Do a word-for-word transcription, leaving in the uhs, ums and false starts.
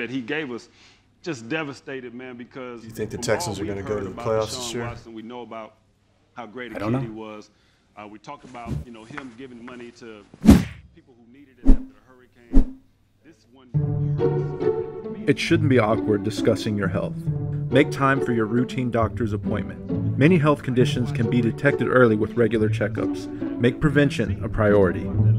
that he gave us, just devastated, man, because Do you think the from Texans all are going to we've go heard to the about playoffs Deshaun this year? Watson, we know about how great a I don't kid he know. was. Uh, we talked about, you know, him giving money to people who needed it after the hurricane. This one hurts. It shouldn't be awkward discussing your health. Make time for your routine doctor's appointment. Many health conditions can be detected early with regular checkups. Make prevention a priority.